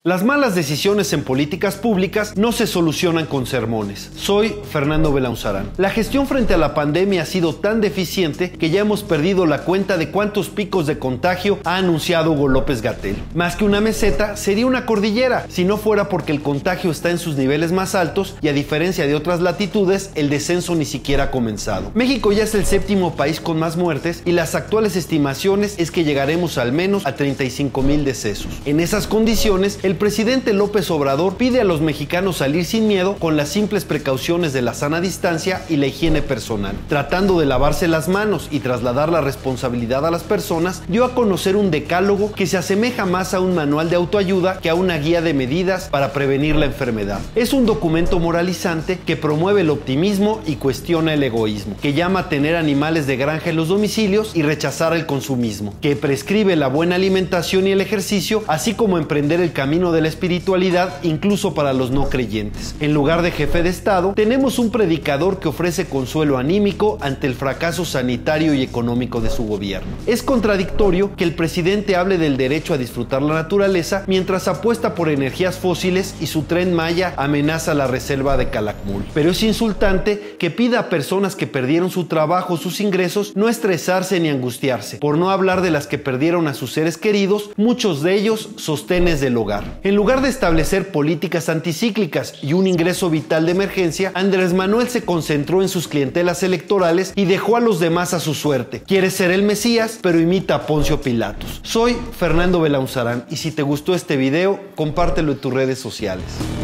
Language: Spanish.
Las malas decisiones en políticas públicas no se solucionan con sermones. Soy Fernando Belaunzarán. La gestión frente a la pandemia ha sido tan deficiente que ya hemos perdido la cuenta de cuántos picos de contagio ha anunciado Hugo López-Gatell. Más que una meseta, sería una cordillera, si no fuera porque el contagio está en sus niveles más altos y a diferencia de otras latitudes, el descenso ni siquiera ha comenzado. México ya es el séptimo país con más muertes y las actuales estimaciones es que llegaremos al menos a 35,000 decesos. En esas condiciones, el presidente López Obrador pide a los mexicanos salir sin miedo con las simples precauciones de la sana distancia y la higiene personal. Tratando de lavarse las manos y trasladar la responsabilidad a las personas, dio a conocer un decálogo que se asemeja más a un manual de autoayuda que a una guía de medidas para prevenir la enfermedad. Es un documento moralizante que promueve el optimismo y cuestiona el egoísmo, que llama a tener animales de granja en los domicilios y rechazar el consumismo, que prescribe la buena alimentación y el ejercicio, así como emprender el camino de la espiritualidad incluso para los no creyentes. En lugar de jefe de Estado, tenemos un predicador que ofrece consuelo anímico ante el fracaso sanitario y económico de su gobierno. Es contradictorio que el presidente hable del derecho a disfrutar la naturaleza mientras apuesta por energías fósiles y su Tren Maya amenaza la reserva de Calakmul. Pero es insultante que pida a personas que perdieron su trabajo o sus ingresos no estresarse ni angustiarse, por no hablar de las que perdieron a sus seres queridos, muchos de ellos sostenes del hogar. En lugar de establecer políticas anticíclicas y un ingreso vital de emergencia, Andrés Manuel se concentró en sus clientelas electorales y dejó a los demás a su suerte. Quiere ser el Mesías, pero imita a Poncio Pilatos. Soy Fernando Belaunzarán y si te gustó este video, compártelo en tus redes sociales.